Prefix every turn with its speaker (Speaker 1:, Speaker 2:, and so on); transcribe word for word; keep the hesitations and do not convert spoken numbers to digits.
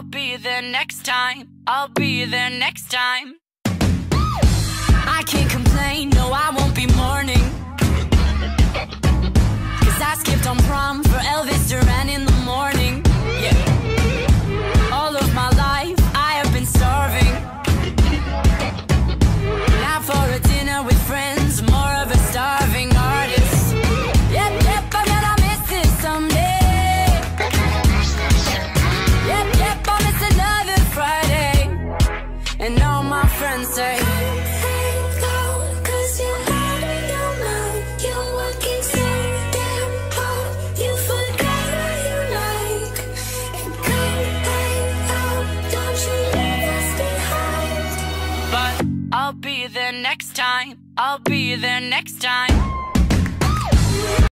Speaker 1: be there next time. I'll be there next time. I can't complain, no I won't be mourning, cause I skipped on prom for Elvis Duran in the morning. Yeah. All of my life I have been starving. Now for a dinner with friends, more of a starving artist. Yep, yep, I'm gonna miss this someday. Yep, yep, I'll miss another Friday. And all my friends say, I'll be there next time. I'll be there next time.